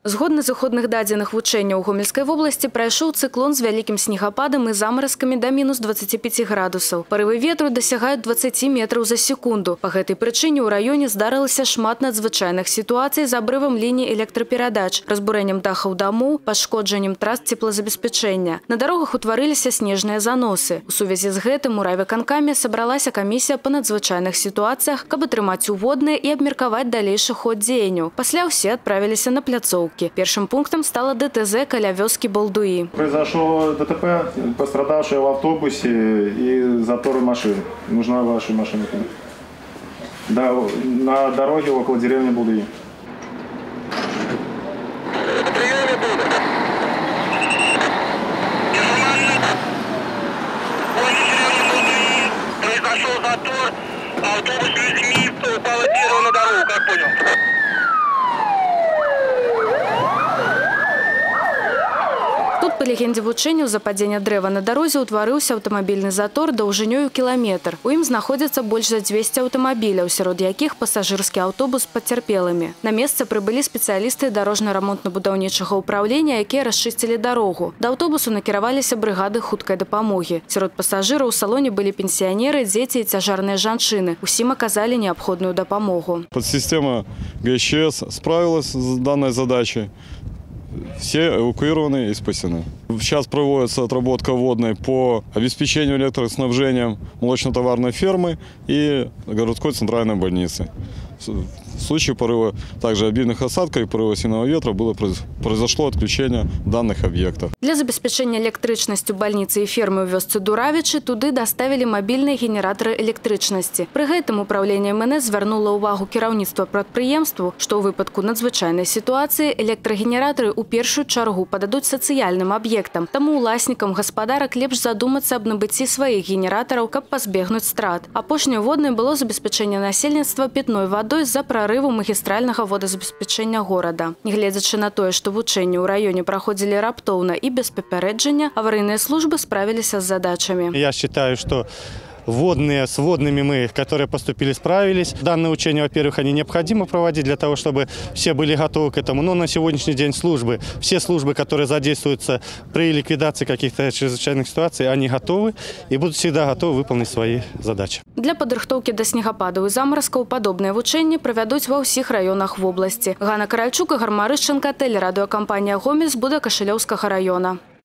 Згодна з выходных дадзеных вучэнняў у Гомельскай вобласці прайшоў цыклон з вялікім снегападам і замаразкамі да мінус 25 градусаў. Парывы ветру дасягаюць 20 метраў за секунду. Па гэтай прычыне ў раёне здарылася шмат надзвычайных сітуацый з абрывам ліній электраперадач, разбурэннем дахаў дамоў, пашкоджаннем трас цеплазабеспячэння. На дарогах утварыліся снежныя заносы. У сувязі з гэтым у райвыканкаме сабралася камісія па надзвычайных сітуацыях, каб атрымаць уводныя і абмеркаваць далейшы ход дзеянняў. Пасля ўсе адправіліся на пляцоўкі. Первым пунктом стало ДТЗ каля вёскі Балдуі. Произошло ДТП, пострадавшие в автобусе и заторы машин. Нужна ваша машина. Да, на дороге около деревни Балдуи. Произошел затор, автобус с людьми упал на дорогу, как понял. Тут, па легендзе вучэнняў, з-за падзення дрэва на дарозе ўтварыўся аўтамабільны затор даўжынёю кіламетр. У ім знаходзяцца больш за 200 аўтамабіляў, сярод якіх пасажырскі аўтобус з пацярпелымі. На месца прыбылі спецыялісты дарожна-рамонтна-будаўнічага ўпраўлення, якія расчысцілі дарогу. Да аўтобусу накіраваліся брыгады хуткай дапамогі. Сярод пасажыраў у салоне былі пенсіянеры, дзеці і цяжарныя жанчыны. Усім аказалі неабходную дапамогу. Подсистема ГЧС справилась с данной задачей. Все эвакуированы и спасены. Сейчас проводится отработка водной по обеспечению электроснабжением молочно-товарной фермы и городской центральной больницы. В случае порыва также обильных осадков и порыва сильного ветра произошло отключение данных объектов. Для забеспечения электричностью больницы и фермы в вёсцы Дуравичи туды доставили мобильные генераторы электричности. При этом управление МНС звярнуло увагу кіраўніцтва прадпрыемству, что у выпадку надзвычайной ситуации электрогенераторы у першую чаргу подадут социальным объектам. Тому уласникам гаспадарак лепш задуматься об набыцці своих генераторов, каб пазбегнуць страт. Апошняе водное было забеспечение насельніцтва питной водой з-за прорыву магистрального водозабеспечения города. Нягледзячы на тое, што вучэнні ў раёне праходзілі раптоўна і без папярэджання, аварыйныя службы справіліся з задачамі. Я считаю, что с водными мы, которые поступили, справились. Данное учение, во-первых, они необходимо проводить для того, чтобы все были готовы к этому. Но на сегодняшний день все службы, которые задействуются при ликвидации каких-то чрезвычайных ситуаций, они готовы и будут всегда готовы выполнить свои задачи. Для падрыхтоўкі да снегападаў і замаразкаў падобныя вучэнні правядуць ва ўсіх раёнах вобласці. Ганна Каральчук, Ігор Марышченко, тэлерадыёкампанія «Гомель» з Будакашылёўскага раёна.